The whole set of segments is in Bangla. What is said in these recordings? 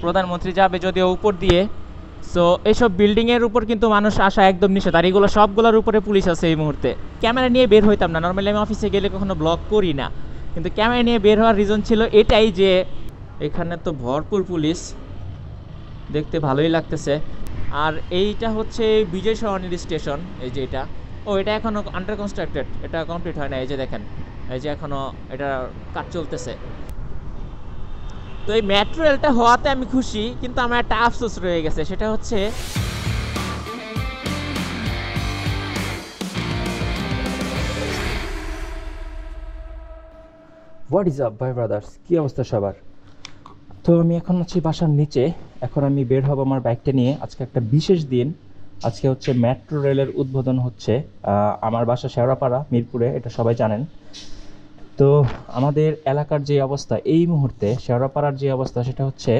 প্রধানমন্ত্রী যাবে যদিও উপর দিয়ে। সো এইসব বিল্ডিংয়ের উপর কিন্তু মানুষ আসা একদম নিষেধ, আর এগুলো সবগুলোর উপরে পুলিশ আছে এই মুহূর্তে। ক্যামেরা নিয়ে বের হইতাম না, নর্মালি আমি অফিসে গেলে কখনো ব্লগ করি না, কিন্তু ক্যামেরা নিয়ে বের হওয়ার রিজন ছিল এটাই যে এখানে তো ভরপুর পুলিশ, দেখতে ভালোই লাগতেছে। আর এইটা হচ্ছে বিজয় সরণির স্টেশন, এই যে এটা, এটা এখনও আন্ডার কনস্ট্রাক্টেড, এটা কমপ্লিট হয় না। এই যে দেখেন, এই যে এখনও এটা কাজ চলতেছে। তো এই মেট্রো রেলটা হওয়াতে আমি খুশি, কিন্তু আমার একটা আফসোস রয়ে গেছে, সেটা হচ্ছে হোয়াট ইজ আপ ভাই ব্রাদার্স, কী অবস্থা সবার? তো আমি এখন আছি বাসার নিচে, এখন আমি বের হব আমার বাইকটা নিয়ে। আজকে একটা বিশেষ দিন, আজকে হচ্ছে মেট্রো রেলের উদ্বোধন হচ্ছে। আমার বাসা শেওড়াপাড়া মিরপুরে, এটা সবাই জানেন। তো আমাদের এলাকার যে অবস্থা এই মুহূর্তে, শেওড়াপাড়ার যে অবস্থা, সেটা হচ্ছে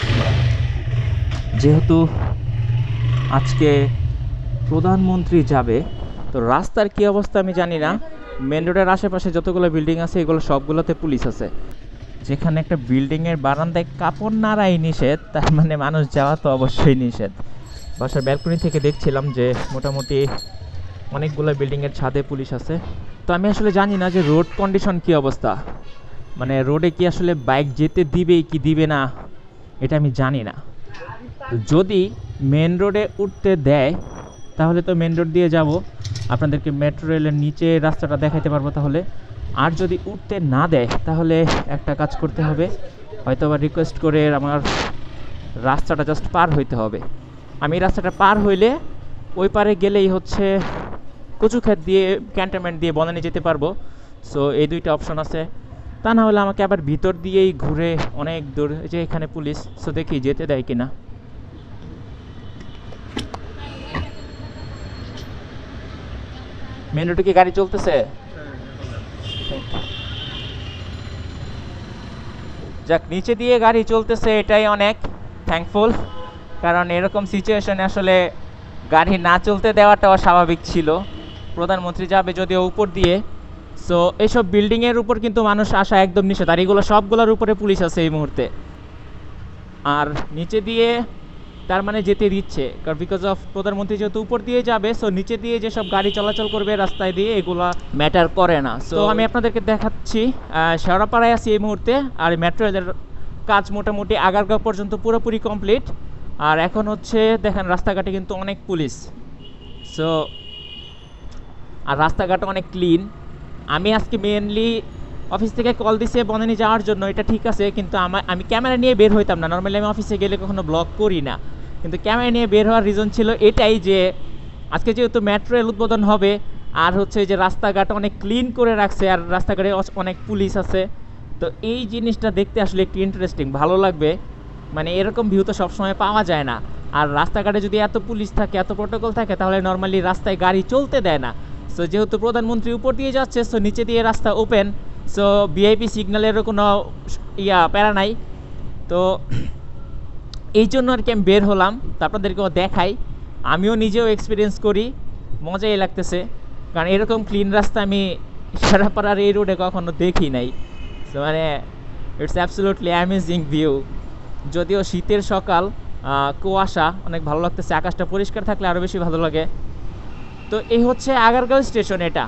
যেহেতু আজকে প্রধানমন্ত্রী যাবে, তো রাস্তার কি অবস্থা আমি জানি না। মেন রোডের আশেপাশে যতগুলো বিল্ডিং আছে এগুলো সবগুলোতে পুলিশ আছে। যেখানে একটা বিল্ডিংয়ের বারান্দায় কাপড় নাড়াই নিষেধ, তার মানে মানুষ যাওয়া তো অবশ্যই নিষেধ। বাসার ব্যালকনি থেকে দেখছিলাম যে মোটামুটি অনেকগুলো বিল্ডিংয়ের ছাদে পুলিশ আছে। তো আমি আসলে জানি না যে রোড কন্ডিশন কি অবস্থা, মানে রোডে কি আসলে বাইক যেতে দিবে কি দিবে না, এটা আমি জানি না। যদি মেন রোডে উঠতে দেয় তাহলে তো মেন রোড দিয়ে যাব, আপনাদেরকে মেট্রো রেলের নিচে রাস্তাটা দেখাইতে পারবো তাহলে। আর যদি উঠতে না দেয় তাহলে একটা কাজ করতে হবে, হয়তো বা রিকোয়েস্ট করে আমার রাস্তাটা জাস্ট পার হইতে হবে। আমি রাস্তাটা পার হইলে ওই পারে গেলেই হচ্ছে কচুক্ষেত দিয়ে ক্যান্টনমেন্ট দিয়ে বনানী যেতে পারবো। সো এই দুইটা অপশন আছে। তা না হলে আমাকে আবার ভিতর দিয়েই ঘুরে অনেক দূর, যে এখানে পুলিশ, সো দেখি যেতে দেয় কিনা। মেন রোডে কি গাড়ি চলতেছে? যাক, নিচে দিয়ে গাড়ি চলতেছে, এটাই অনেক থ্যাঙ্কফুল, কারণ এরকম সিচুয়েশনে আসলে গাড়ি না চলতে দেওয়াটাও স্বাভাবিক ছিল। প্রধানমন্ত্রী যাবে যদিও উপর দিয়ে, সো এইসব বিল্ডিংয়ের উপর কিন্তু মানুষ আসা একদম নিষেধ, আর এগুলো সবগুলোর উপরে পুলিশ আছে এই মুহূর্তে। আর নিচে দিয়ে তার মানে যেতে দিচ্ছে, কারণ বিকজ অফ প্রধানমন্ত্রী যেহেতু উপর দিয়ে যাবে, সো নিচে দিয়ে যেসব গাড়ি চলাচল করবে রাস্তায় দিয়ে এগুলা ম্যাটার করে না। সো আমি আপনাদেরকে দেখাচ্ছি শেওড়াপাড়ায় আছি এই মুহূর্তে, আর মেট্রো রেলের কাজ মোটামুটি আগারগাঁও পর্যন্ত পুরোপুরি কমপ্লিট। আর এখন হচ্ছে দেখেন রাস্তাঘাটে কিন্তু অনেক পুলিশ, সো আর রাস্তাঘাট অনেক ক্লিন। আমি আজকে মেনলি অফিস থেকে কল দিছে বনানী যাওয়ার জন্য, এটা ঠিক আছে, কিন্তু আমি ক্যামেরা নিয়ে বের হইতাম না, নর্মালি আমি অফিসে গেলে কখনো ব্লগ করি না, কিন্তু ক্যামেরা নিয়ে বের হওয়ার রিজন ছিল এটাই যে আজকে যেহেতু মেট্রো রেল উদ্বোধন হবে, আর হচ্ছে যে রাস্তাঘাট অনেক ক্লিন করে রাখছে, আর রাস্তাঘাটে অনেক পুলিশ আছে। তো এই জিনিসটা দেখতে আসলে একটু ইন্টারেস্টিং, ভালো লাগবে। মানে এরকম ভিউ তো সবসময় পাওয়া যায় না। আর রাস্তাঘাটে যদি এত পুলিশ থাকে, এত প্রোটোকল থাকে, তাহলে নর্মালি রাস্তায় গাড়ি চলতে দেয় না। সো যেহেতু প্রধানমন্ত্রী উপর দিয়ে যাচ্ছে, সো নিচে দিয়ে রাস্তা ওপেন, সো ভিআইপি সিগন্যালেরও কোনো প্যারা নাই। তো এই জন্য আর কি আমি বের হলাম, তো আপনাদেরকেও দেখাই, আমিও নিজেও এক্সপিরিয়েন্স করি, মজাই লাগতেছে, কারণ এরকম ক্লিন রাস্তা আমি শেওড়াপাড়ার এই রোডে কখনো দেখি নাই। সো মানে ইটস অ্যাবসলিউটলি অ্যামেজিং ভিউ। যদিও শীতের সকাল, কুয়াশা, অনেক ভালো লাগতেছে, আকাশটা পরিষ্কার থাকলে আরও বেশি ভালো লাগে। তো এই হচ্ছে আগারগাঁও স্টেশন। এটা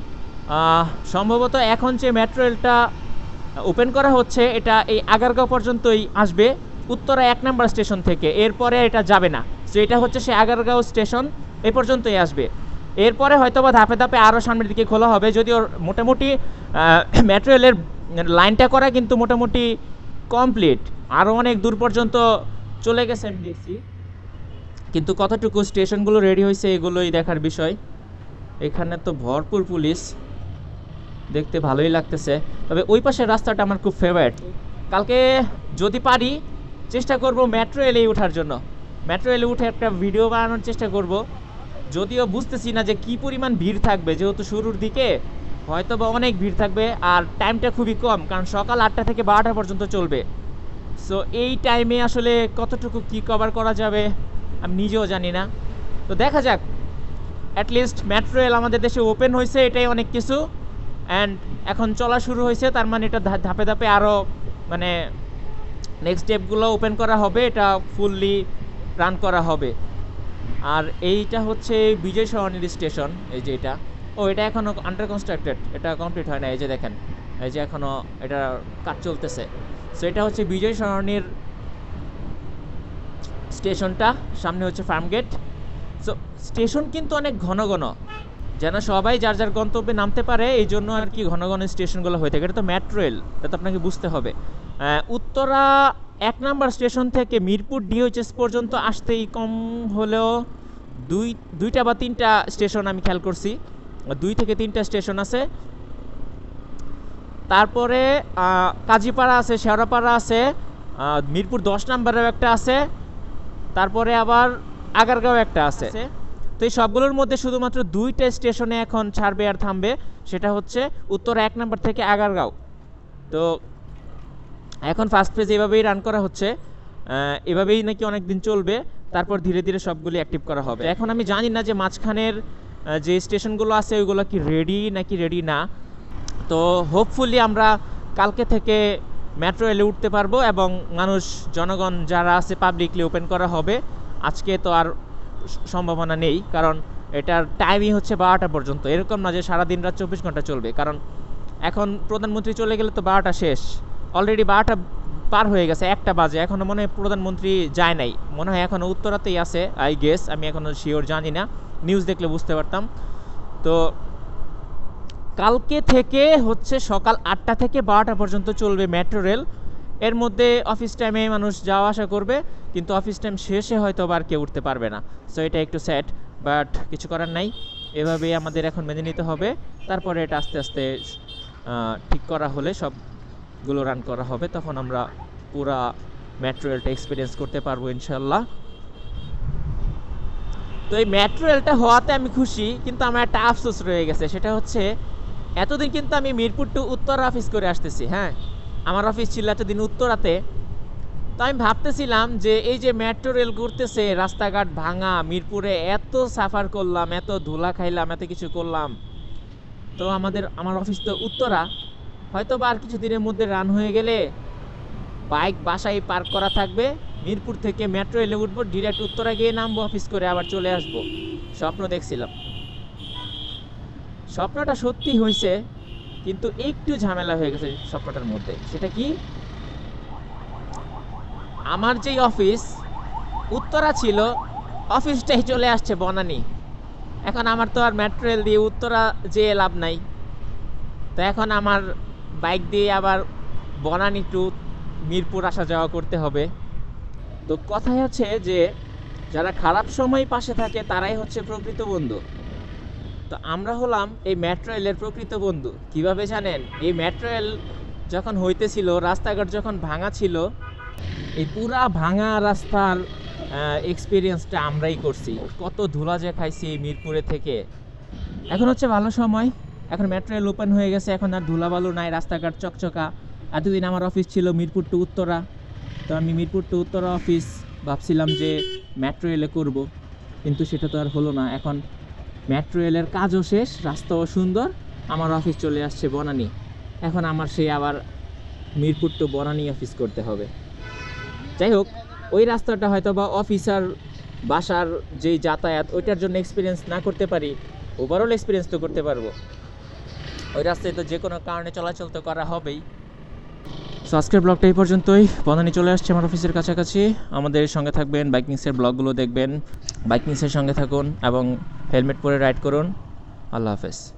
সম্ভবত এখন যে মেট্রো রেলটা ওপেন করা হচ্ছে, এটা এই আগারগাঁও পর্যন্তই আসবে, উত্তরা 1 নম্বর স্টেশন থেকে, এরপরে এটা যাবে না। সো এটা হচ্ছে সে আগারগাঁও স্টেশন, এই পর্যন্তই আসবে। এরপরে হয়তো বা ধাপে ধাপে আরও সামনের দিকে খোলা হবে, যদিও মোটামুটি মেট্রো রেলের লাইনটা করা কিন্তু মোটামুটি কমপ্লিট, আরও অনেক দূর পর্যন্ত চলে গেছে আমি দেখছি, কিন্তু কতটুকু স্টেশনগুলো রেডি হয়েছে এগুলোই দেখার বিষয়। এখানে তো ভরপুর পুলিশ, দেখতে ভালোই লাগতেছে। তবে ওই পাশের রাস্তাটা আমার খুব ফেভারিট। কালকে যদি পারি চেষ্টা করব মেট্রো রেলেই ওঠার জন্য, মেট্রো রেলে উঠে একটা ভিডিও বানানোর চেষ্টা করব। যদিও বুঝতেছি না যে কি পরিমাণ ভিড় থাকবে, যেহেতু শুরুর দিকে হয়তো বা অনেক ভিড় থাকবে, আর টাইমটা খুবই কম, কারণ সকাল 8টা থেকে 12টা পর্যন্ত চলবে। সো এই টাইমে আসলে কতটুকু কি কভার করা যাবে আমি নিজেও জানি না। তো দেখা যাক, অ্যাটলিস্ট মেট্রো রেল আমাদের দেশে ওপেন হয়েছে, এটাই অনেক কিছু। অ্যান্ড এখন চলা শুরু হয়েছে, তার মানে এটা ধাপে ধাপে আরও মানে নেক্সট স্টেপগুলো ওপেন করা হবে, এটা ফুললি রান করা হবে। আর এইটা হচ্ছে বিজয় সরণির স্টেশন, এই যে এটা এটা এখনও আন্ডার কনস্ট্রাক্টেড, এটা কমপ্লিট হয় না। এই যে দেখেন, এই যে এখনও এটা কাজ চলতেছে। সো এটা হচ্ছে বিজয় সরণির স্টেশনটা, সামনে হচ্ছে ফার্মগেট। সো স্টেশন কিন্তু অনেক ঘন ঘন, যেন সবাই যার যার গন্তব্যে নামতে পারে, এই জন্য আর কি ঘন ঘন স্টেশনগুলো হয়ে থাকে। এটা তো মেট্রো রেল, এটা তো আপনাকে বুঝতে হবে। উত্তরা 1 নম্বর স্টেশন থেকে মিরপুর ডিওএইচএস পর্যন্ত আসতেই কম হলেও দুইটা বা 3টা স্টেশন আমি খেয়াল করছি, 2 থেকে 3টা স্টেশন আছে। তারপরে কাজীপাড়া আছে, শেওড়াপাড়া আছে, মিরপুর 10 নম্বরেও একটা আছে, তারপরে আবার আগারগাঁও একটা আছে। তো এই সবগুলোর মধ্যে শুধুমাত্র 2টা স্টেশনে এখন ছাড়বে আর থামবে, সেটা হচ্ছে উত্তরা 1 নম্বর থেকে আগারগাঁও। তো এখন ফার্স্ট ফেজ এভাবেই রান করা হচ্ছে, এভাবেই নাকি অনেক দিন চলবে, তারপর ধীরে ধীরে সবগুলি অ্যাক্টিভ করা হবে। এখন আমি জানি না যে মাঝখানের যে স্টেশনগুলো আছে ওইগুলো কি রেডি নাকি রেডি না। তো হোপফুলি আমরা কালকে থেকে মেট্রো রেলে উঠতে পারবো, এবং মানুষ জনগণ যারা আছে পাবলিকলি ওপেন করা হবে। আজকে তো আর সম্ভাবনা নেই, কারণ এটার টাইমই হচ্ছে 12টা পর্যন্ত, এরকম না যে সারাদিন রাত 24 ঘন্টা চলবে। কারণ এখন প্রধানমন্ত্রী চলে গেলে তো 12টা শেষ, অলরেডি 12টা পার হয়ে গেছে, 1টা বাজে, এখনও মনে হয় প্রধানমন্ত্রী যায় নাই, মনে হয় এখনও উত্তরাতেই আছে আই গেস, আমি এখনও শিওর জানি না, নিউজ দেখলে বুঝতে পারতাম। তো কালকে থেকে হচ্ছে সকাল 8টা থেকে 12টা পর্যন্ত চলবে মেট্রো রেল। এর মধ্যে অফিস টাইমে মানুষ যাওয়া আসা করবে, কিন্তু অফিস টাইম শেষে হয়তো আর কেউ উঠতে পারবে না। সো এটা একটু স্যাড, বাট কিছু করার নাই, এভাবেই আমাদের এখন মেনে নিতে হবে। তারপরে এটা আস্তে আস্তে ঠিক করা হলে, সবগুলো রান করা হবে, তখন আমরা পুরা মেট্রো রেলটা এক্সপিরিয়েন্স করতে পারবো ইনশাল্লাহ। তো এই মেট্রো রেলটা হওয়াতে আমি খুশি, কিন্তু আমার একটা আফসোস রয়ে গেছে, সেটা হচ্ছে এতদিন কিন্তু আমি মিরপুর টু উত্তরা অফিস করে আসতেছি। হ্যাঁ, আমার অফিস ছিল এতদিন উত্তরাতে। তো আমি ভাবতেছিলাম যে এই যে মেট্রো রেল করতেছে, রাস্তাঘাট ভাঙা, মিরপুরে এত সাফার করলাম, এত ধুলা খাইলাম, এত কিছু করলাম, তো আমার অফিস তো উত্তরা, হয়তো বা আর কিছু দিনের মধ্যে রান হয়ে গেলে বাইক বাসায় পার্ক করা থাকবে, মিরপুর থেকে মেট্রো রেলে উঠবো, ডিরেক্ট উত্তরা গিয়ে নামবো, অফিস করে আবার চলে আসবো। স্বপ্ন দেখছিলাম, স্বপ্নটা সত্যি হয়েছে, কিন্তু একটু ঝামেলা হয়ে গেছে স্বপ্নটার মধ্যে। সেটা কি, আমার যেই অফিস উত্তরা ছিল, অফিসটাই চলে আসছে বনানী। এখন আমার তো আর মেট্রো রেল দিয়ে উত্তরা যেয়ে লাভ নাই, তো এখন আমার বাইক দিয়ে আবার বনানী টু মিরপুর আসা যাওয়া করতে হবে। তো কথাই হচ্ছে যে যারা খারাপ সময় পাশে থাকে তারাই হচ্ছে প্রকৃত বন্ধু। তো আমরা হলাম এই মেট্রো রেলের প্রকৃত বন্ধু। কিভাবে জানেন, এই মেট্রো রেল যখন হইতেছিল, রাস্তাঘাট যখন ভাঙা ছিল, এই পুরা ভাঙা রাস্তার এক্সপিরিয়েন্সটা আমরাই করছি। কত ধুলা যে খাইছি এই মিরপুরে থেকে। এখন হচ্ছে ভালো সময়, এখন মেট্রো রেল ওপেন হয়ে গেছে, এখন আর ধুলাবালু নাই, রাস্তাঘাট চকচকা। এতদিন আমার অফিস ছিল মিরপুর টু উত্তরা, তো আমি মিরপুর টু উত্তরা অফিস ভাবছিলাম যে মেট্রো রেলে করব, কিন্তু সেটা তো আর হলো না। এখন মেট্রো রেলের কাজও শেষ, রাস্তাও সুন্দর, আমার অফিস চলে আসছে বনানী। এখন আমার সেই আবার মিরপুর টু বনানী অফিস করতে হবে। যাই হোক, ওই রাস্তাটা হয়তো বা অফিসার বাসার যেই যাতায়াত, ওইটার জন্য এক্সপিরিয়েন্স না করতে পারি, ওভারঅল এক্সপিরিয়েন্স তো করতে পারবো। ওই রাস্তায় তো যে কোনো কারণে চলাচল তো করা হবেই। সো আজকের ব্লগটা এই পর্যন্তই। বনানী চলে আসছে আমার অফিসের কাছাকাছি। আমাদের সঙ্গে থাকবেন, বাইকিংসের ব্লগগুলো দেখবেন, বাইকিংসের সঙ্গে থাকুন এবং হেলমেট পরে রাইড করুন। আল্লাহ হাফেজ।